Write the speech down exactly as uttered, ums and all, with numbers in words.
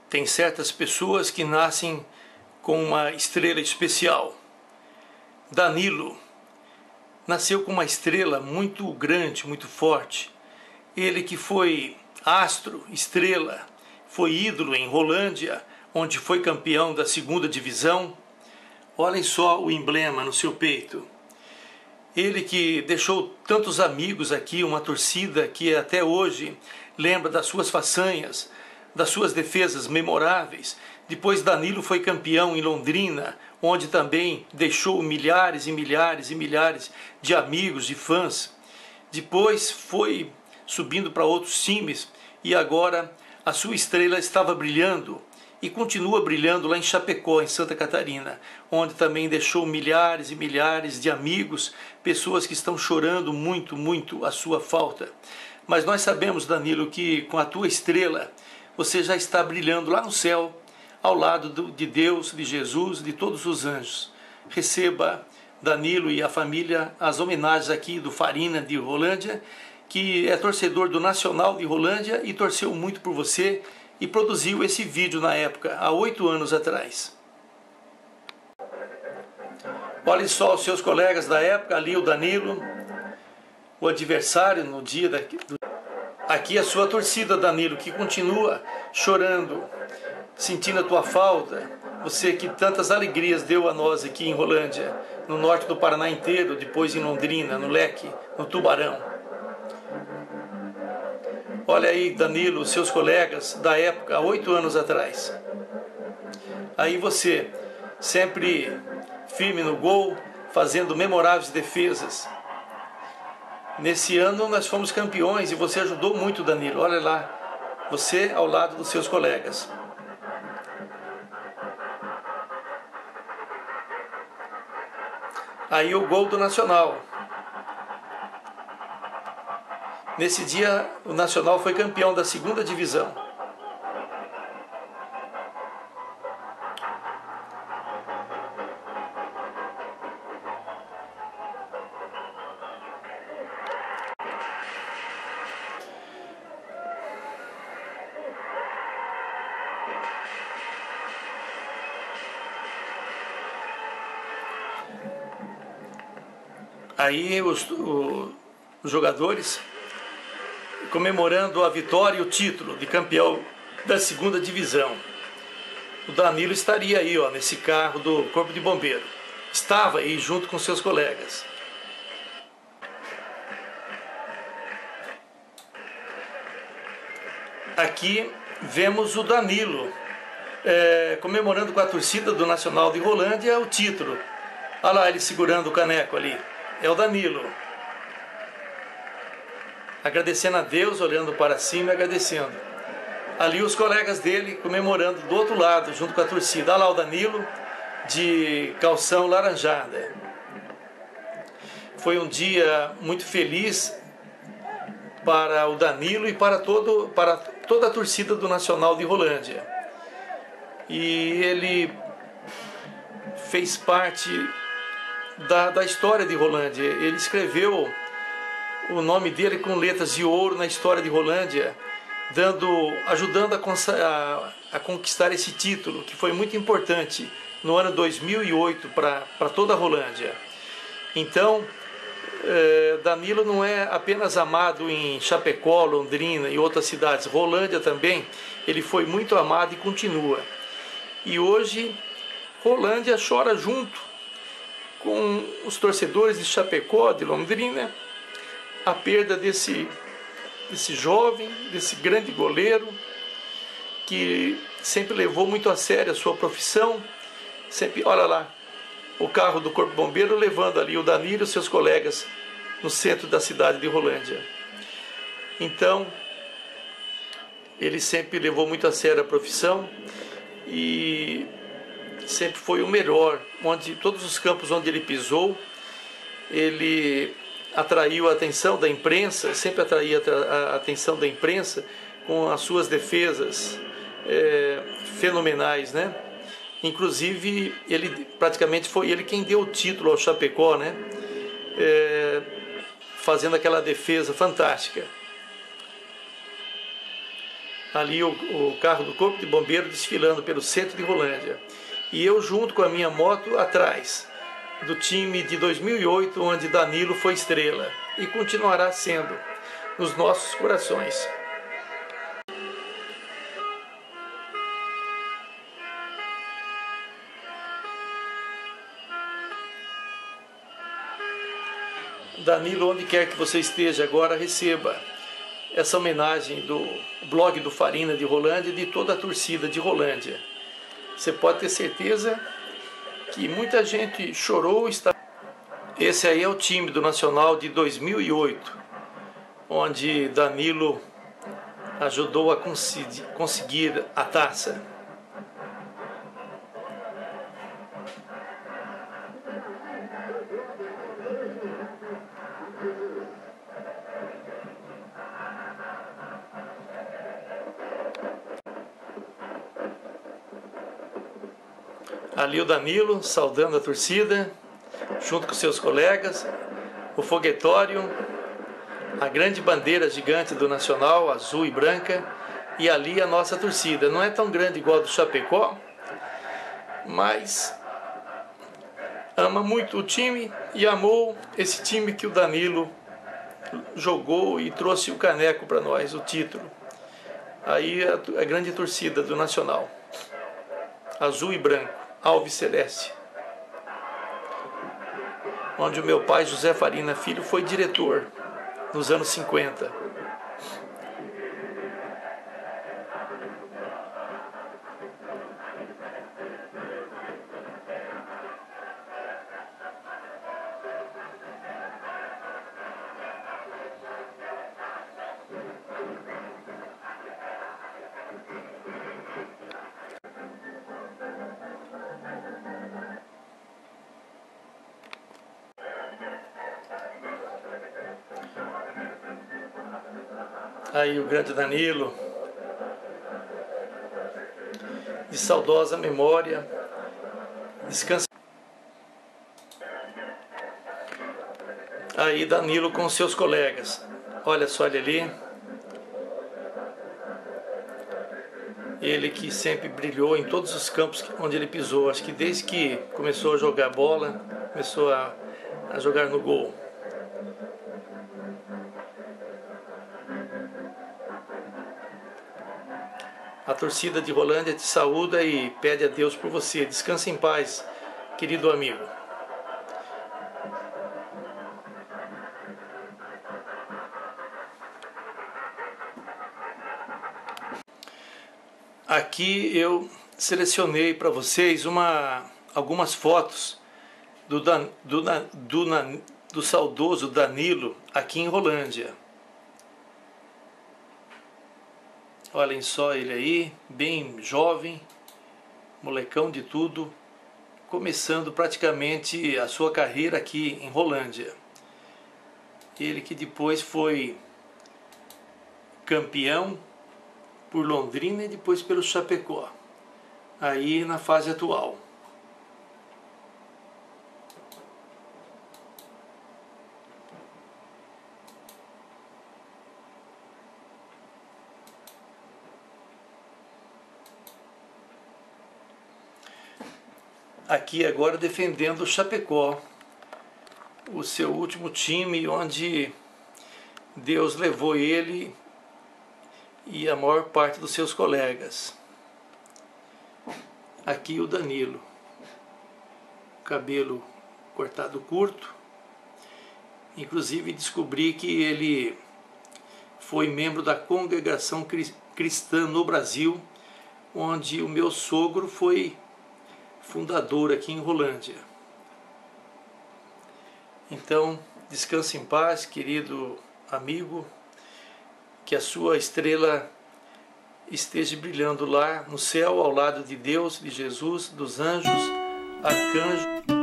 Tem certas pessoas que nascem com uma estrela especial. Danilo nasceu com uma estrela muito grande, muito forte. Ele que foi astro, estrela, foi ídolo em Rolândia, onde foi campeão da segunda divisão. Olhem só o emblema no seu peito. Ele que deixou tantos amigos aqui, uma torcida que até hoje lembra das suas façanhas, das suas defesas memoráveis. Depois Danilo foi campeão em Londrina, onde também deixou milhares e milhares e milhares de amigos, de fãs. Depois foi subindo para outros times e agora a sua estrela estava brilhando e continua brilhando lá em Chapecó, em Santa Catarina, onde também deixou milhares e milhares de amigos, pessoas que estão chorando muito, muito a sua falta. Mas nós sabemos, Danilo, que com a tua estrela você já está brilhando lá no céu, ao lado de Deus, de Jesus, de todos os anjos. Receba, Danilo e a família, as homenagens aqui do Farina de Rolândia, que é torcedor do Nacional de Rolândia e torceu muito por você e produziu esse vídeo na época, há oito anos atrás. Olhe só os seus colegas da época, ali o Danilo, o adversário no dia daqui. Aqui a sua torcida, Danilo, que continua chorando, sentindo a tua falta. Você que tantas alegrias deu a nós aqui em Rolândia, no norte do Paraná inteiro, depois em Londrina, no Leque, no Tubarão. Olha aí, Danilo, seus colegas da época, há oito anos atrás. Aí você, sempre firme no gol, fazendo memoráveis defesas. Nesse ano nós fomos campeões e você ajudou muito, Danilo. Olha lá, você ao lado dos seus colegas. Aí o gol do Nacional. Nesse dia, o Nacional foi campeão da segunda divisão. Aí os, o, os jogadores comemorando a vitória e o título de campeão da segunda divisão. O Danilo estaria aí, ó, nesse carro do Corpo de Bombeiro. Estava aí junto com seus colegas. Aqui vemos o Danilo é, comemorando com a torcida do Nacional de Rolândia o título. Olha lá ele segurando o caneco ali. É o Danilo. Agradecendo a Deus, olhando para cima e agradecendo. Ali os colegas dele comemorando do outro lado, junto com a torcida. Olha lá o Danilo, de calção laranjada. Foi um dia muito feliz para o Danilo e para, todo, para toda a torcida do Nacional de Rolândia. E ele fez parte da, da história de Rolândia. Ele escreveu o nome dele com letras de ouro na história de Rolândia, dando, ajudando a, a, a conquistar esse título, que foi muito importante no ano dois mil e oito para toda a Rolândia. Então, eh, Danilo não é apenas amado em Chapecó, Londrina e outras cidades. Rolândia também, ele foi muito amado e continua. E hoje, Rolândia chora junto com os torcedores de Chapecó, de Londrina, a perda desse, desse jovem, desse grande goleiro, que sempre levou muito a sério a sua profissão. Sempre, olha lá, o carro do Corpo Bombeiro levando ali o Danilo e os seus colegas no centro da cidade de Rolândia. Então, ele sempre levou muito a sério a profissão e sempre foi o melhor. Onde, todos os campos onde ele pisou, ele atraiu a atenção da imprensa, sempre atraía a atenção da imprensa com as suas defesas é, fenomenais, né? Inclusive, ele praticamente foi ele quem deu o título ao Chapecó, né? É, fazendo aquela defesa fantástica. ali o, o carro do Corpo de Bombeiro desfilando pelo centro de Rolândia. E eu junto com a minha moto atrás, do time de dois mil e oito, onde Danilo foi estrela e continuará sendo nos nossos corações. Danilo, onde quer que você esteja agora, receba essa homenagem do blog do Farina de Rolândia e de toda a torcida de Rolândia. Você pode ter certeza que muita gente chorou. Está... Esse aí é o time do Nacional de dois mil e oito, onde Danilo ajudou a conseguir a taça. Ali o Danilo saudando a torcida, junto com seus colegas, o foguetório, a grande bandeira gigante do Nacional, azul e branca, e ali a nossa torcida. Não é tão grande igual a do Chapecó, mas ama muito o time e amou esse time que o Danilo jogou e trouxe o caneco para nós, o título. Aí a, a grande torcida do Nacional, azul e branco, alves celeste, onde o meu pai José Farina Filho foi diretor nos anos cinquenta. Aí o grande Danilo, de saudosa memória, descansa. Aí Danilo com seus colegas, olha só ele ali, ele que sempre brilhou em todos os campos onde ele pisou, acho que desde que começou a jogar bola, começou a, a jogar no gol. A torcida de Rolândia te saúda e pede a Deus por você. Descanse em paz, querido amigo. Aqui eu selecionei para vocês uma, algumas fotos do, Dan, do, do, do, do saudoso Danilo aqui em Rolândia. Olhem só ele aí, bem jovem, molecão de tudo, começando praticamente a sua carreira aqui em Rolândia. Ele que depois foi campeão por Londrina e depois pelo Chapecó, aí na fase atual. Aqui agora defendendo o Chapecó, o seu último time, onde Deus levou ele e a maior parte dos seus colegas. Aqui o Danilo, cabelo cortado curto, inclusive descobri que ele foi membro da Congregação Cristã no Brasil, onde o meu sogro foi fundador aqui em Rolândia. Então, descanse em paz, querido amigo, que a sua estrela esteja brilhando lá no céu, ao lado de Deus, de Jesus, dos anjos, arcanjos.